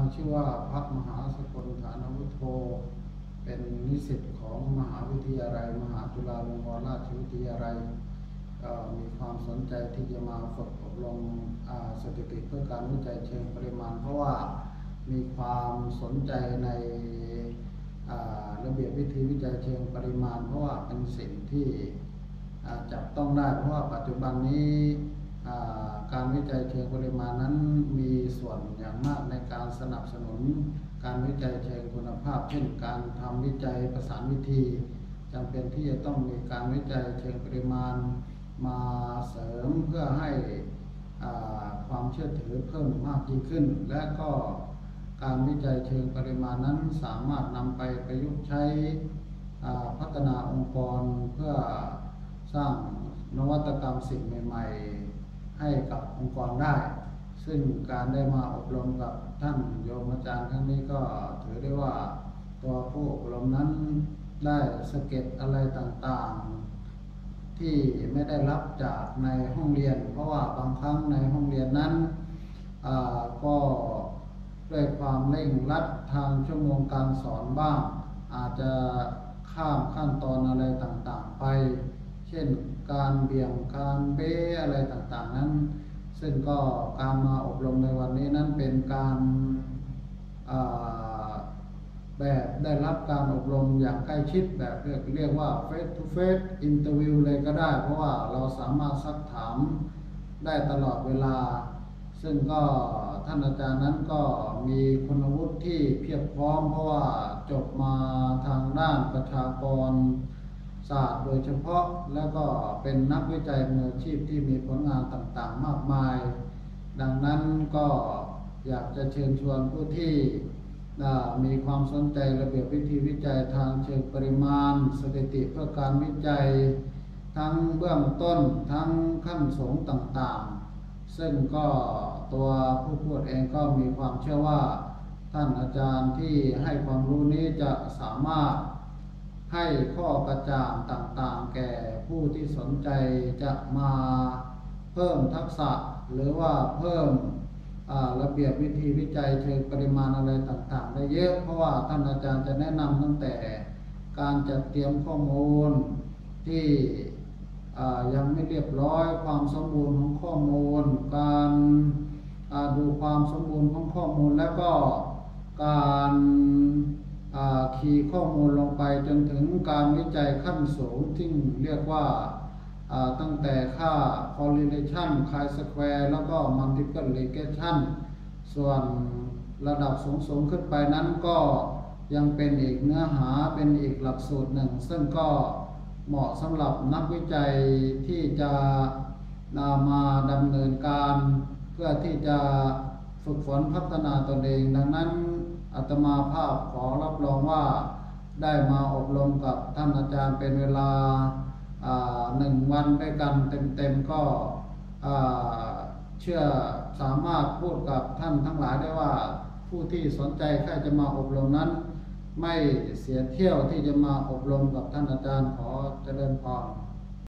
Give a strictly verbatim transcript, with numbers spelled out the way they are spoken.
ชื่อว่าพระมหาสกลฐานวุฒโธเป็นนิสิตของมหาวิทยาลัยมหาจุฬาลงกรณราชวิทยาลัยก็มีความสนใจที่จะมาฝึกอบรมสถิติเพื่อการวิจัยเชิงปริมาณเพราะว่ามีความสนใจในระเบียบวิธีวิจัยเชิงปริมาณเพราะว่าเป็นสิ่งที่จับต้องได้เพราะว่าปัจจุบันนี้การวิจัยเชิงปริมาณนั้นมีส่วนอย่างมากในการสนับสนุนการวิจัยเชิงคุณภาพเช่นการทำวิจัยประสานวิธีจำเป็นที่จะต้องมีการวิจัยเชิงปริมาณมาเสริมเพื่อให้ความเชื่อถือเพิ่มมากยิ่งขึ้นและก็การวิจัยเชิงปริมาณนั้นสามารถนำไปประยุกต์ใช้พัฒนาองค์กรเพื่อสร้างนวัตกรรมสิ่งใหม่ๆให้กับองค์กรได้ซึ่งการได้มาอบรมกับท่านโยมอาจารย์ครั้งนี้ก็ถือได้ว่าตัวผู้อบรมนั้นได้สะเก็ดอะไรต่างๆที่ไม่ได้รับจากในห้องเรียนเพราะว่าบางครั้งในห้องเรียนนั้นก็ด้วยความเร่งรัดทางชั่วโมงการสอนบ้างอาจจะข้ามขั้นตอนอะไรต่างๆไปเช่นการเบี่ยงการเบ้อะไรต่างๆนั้นซึ่งก็การมาอบรมในวันนี้นั้นเป็นการแบบได้รับการอบรมอย่างใกล้ชิดแบบเรียกเรียกว่า face to face interview เลยก็ได้เพราะว่าเราสามารถซักถามได้ตลอดเวลาซึ่งก็ท่านอาจารย์นั้นก็มีคุณวุฒิที่เพียบพร้อมเพราะว่าจบมาทางด้านประชากรศาสตร์โดยเฉพาะแล้วก็เป็นนักวิจัยมืออาชีพที่มีผลงานต่างๆมากมายดังนั้นก็อยากจะเชิญชวนผู้ที่มีความสนใจระเบียบวิธีวิจัยทางเชิงปริมาณสถิติเพื่อการวิจัยทั้งเบื้องต้นทั้งขั้นสูงต่างๆซึ่งก็ตัวผู้พูดเองก็มีความเชื่อว่าท่านอาจารย์ที่ให้ความรู้นี้จะสามารถให้ข้อกระจ่างต่างๆแก่ผู้ที่สนใจจะมาเพิ่มทักษะหรือว่าเพิ่มระเบียบวิธีวิจัยเชิงปริมาณอะไรต่างๆได้เยอะเพราะว่าท่านอาจารย์จะแนะนำตั้งแต่การจัดเตรียมข้อมูลที่ยังไม่เรียบร้อยความสมบูรณ์ของข้อมูลการดูความสมบูรณ์ของข้อมูลแล้วก็การคีย์ข้อมูลลงไปจนถึงการวิจัยขั้นสูงที่เรียกว่าตั้งแต่ค่า correlation chi-square แล้วก็ multiple regression ส่วนระดับสูงๆขึ้นไปนั้นก็ยังเป็นอีกเนื้อหาเป็นอีกหลักสูตรหนึ่งซึ่งก็เหมาะสำหรับนักวิจัยที่จะนำมาดำเนินการเพื่อที่จะฝึกฝนพัฒนาตนเองดังนั้นอาตมาภาพขอรับรองว่าได้มาอบรมกับท่านอาจารย์เป็นเวลาหนึ่งวันด้วยกันเต็มๆก็เชื่อสามารถพูดกับท่านทั้งหลายได้ว่าผู้ที่สนใจใครจะมาอบรมนั้นไม่เสียเที่ยวที่จะมาอบรมกับท่านอาจารย์ขอเจริญพร